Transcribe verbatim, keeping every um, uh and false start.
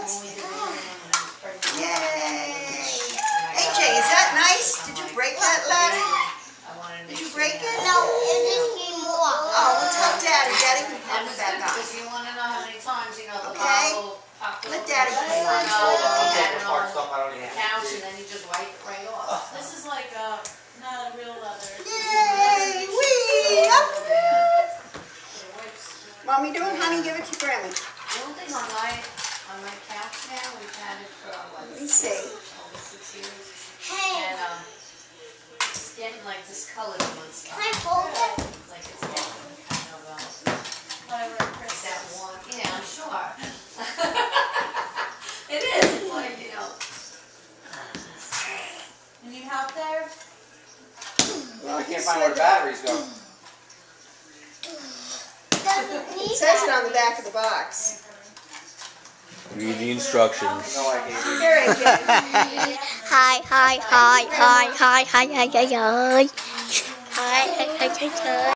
Yay! A J, is that nice? Did you break that ladder? Did you break it? No, it just came more. Oh, well, tell Daddy. Daddy can pop it back up. Because you want to know how many times, you know, the Okay. bottle popped Let over Daddy the play on it. couch, and then you just wipe it right off. This is like a, not a real leather. Yay! Wee! Up! Mommy doing, honey? Give it to Grandma. The only thing on my, on my couch now, we've had it for what, Let me six, see. over six years. Hey, And um, it's getting like discolored on one can side. I fold it? Like it's getting kind of, um, Whatever, like Chris. that one, yeah, I'm sure. It is, it's like, you know. You need help there? Well, I can't find where the batteries go. Doesn't need It says it that. on the back of the box. Read the instructions. No, I gave you. Here, A J. Hi, hi, hi, hi, hi, hi, hi, hi, hi. Hi, hi, hi, hi.